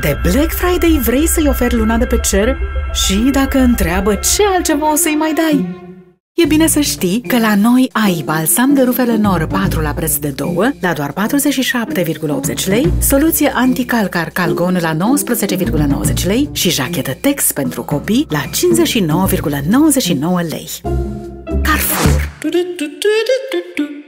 De Black Friday vrei să-i oferi luna de pe cer? Și dacă întreabă ce altceva o să-i mai dai? E bine să știi că la noi ai balsam de rufele Nor 4 la preț de 2 la doar 47,80 lei, soluție anticalcar Calgon la 19,90 lei și jachetă Tex pentru copii la 59,99 lei. Carrefour.